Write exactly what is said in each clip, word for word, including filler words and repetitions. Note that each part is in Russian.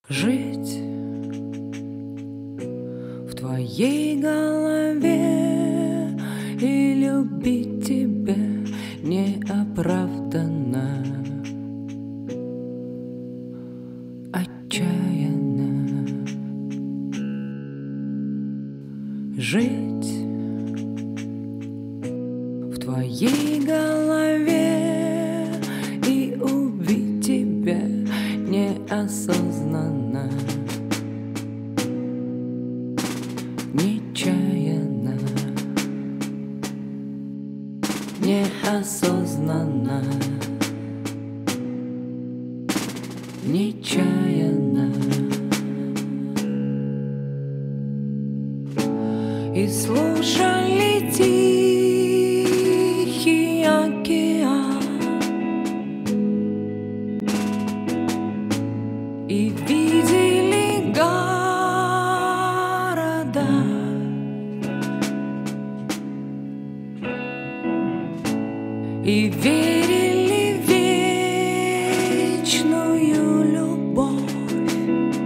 Жить в твоей голове и любить тебя неоправданно, отчаянно. Жить в твоей голове и убить тебя неосознанно, нечаянно, неосознанно, нечаянно. И слушали тихий океан, и видели города, и верили в вечную любовь,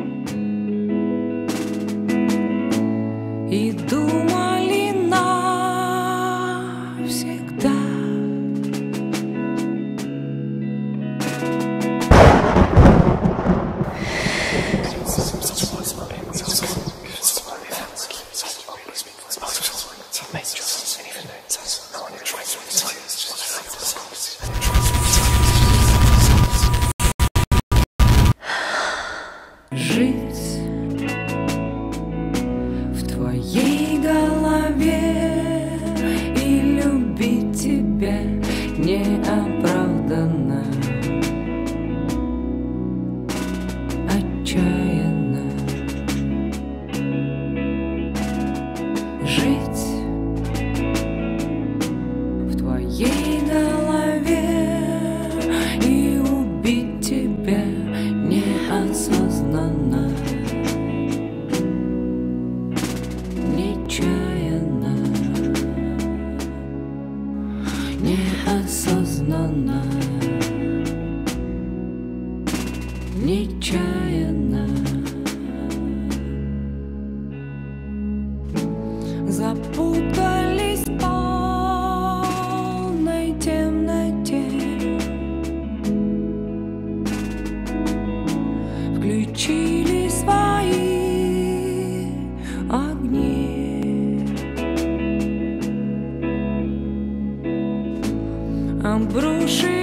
и думали навсегда. Жить в твоей голове и любить тебя неоправданно, отчаянно. Жить в твоей голове и убить тебя неосознанно, нечаянно, неосознанно, нечаянно. Запутались в полной темноте, включили свои огни, обрушили